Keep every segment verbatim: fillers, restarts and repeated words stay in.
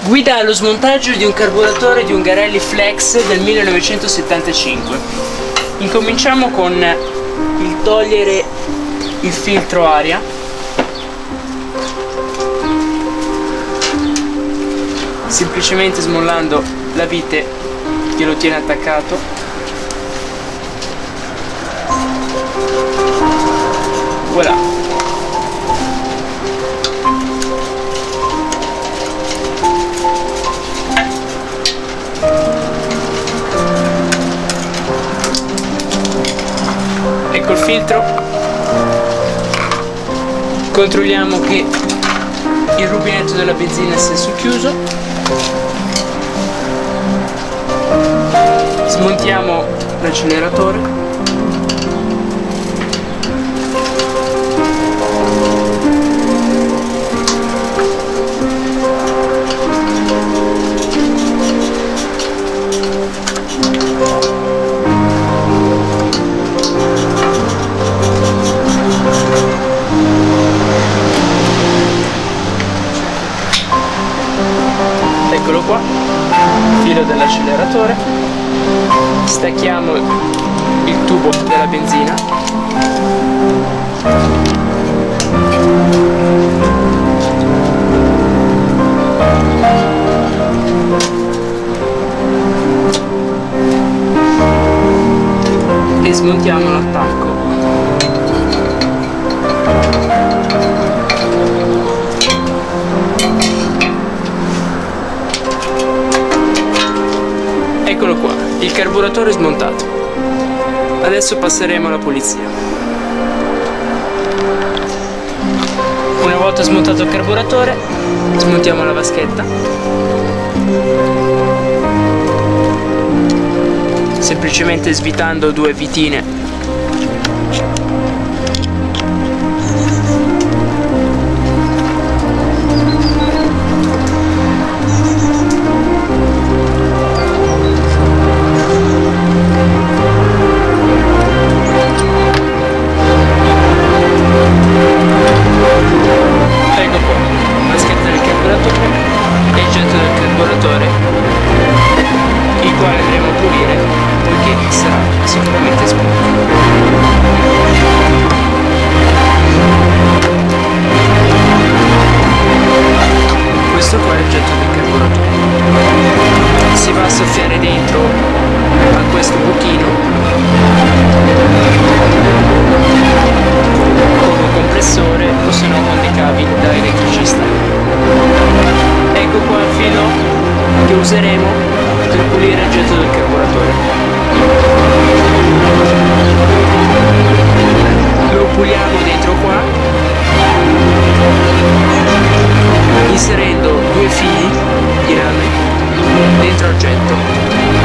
Guida allo smontaggio di un carburatore di un Garelli Flex del millenovecentosettantacinque. Incominciamo con il togliere il filtro aria. Semplicemente smollando la vite che lo tiene attaccato. Voilà. Ecco il filtro. Controlliamo che il rubinetto della benzina sia socchiuso. Smontiamo l'acceleratore. Eccolo qua, filo dell'acceleratore, stacchiamo il tubo della benzina, e smontiamo l'attacco. Eccolo qua, il carburatore smontato. Adesso passeremo alla pulizia. Una volta smontato il carburatore, smontiamo la vaschetta. Semplicemente svitando due vitine. Il quale andremo a pulire poiché sarà sicuramente sporco. Questo qua è il getto del carburatore. Si va a soffiare dentro a questo buchino con un compressore o se no con dei cavi da elettricista. Ecco qua il filo che useremo per pulire il getto del carburatore. Lo puliamo dentro qua, inserendo due fili di rame dentro al getto.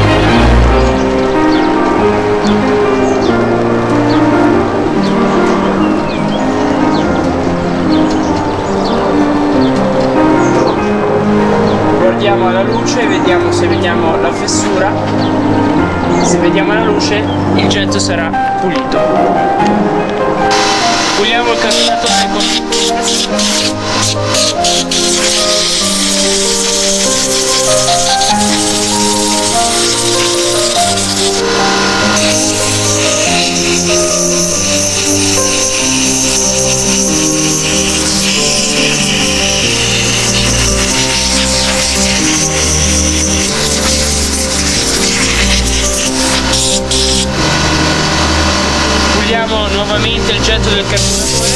Guardiamo alla luce e vediamo se vediamo la fessura. Se vediamo la luce, il getto sarà pulito. Puliamo il carburatore con il Puliamo nuovamente il getto del carburatore.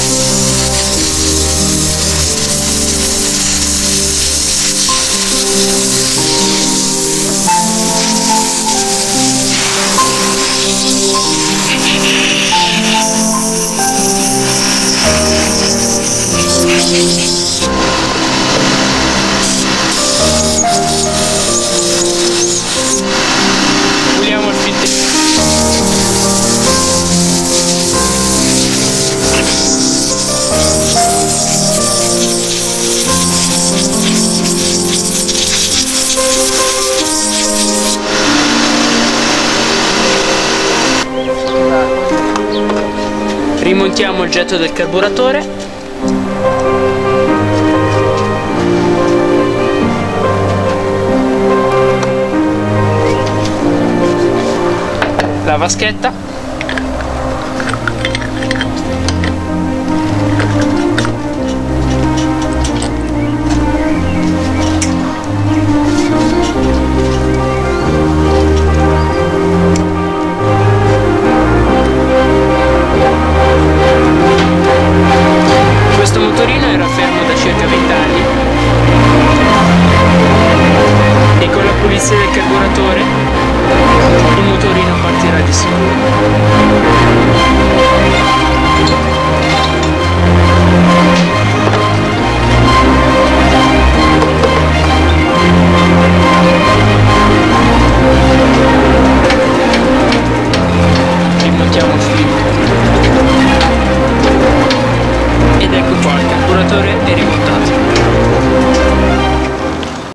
Puliamo il filtro. Rimontiamo il getto del carburatore. vaschetta.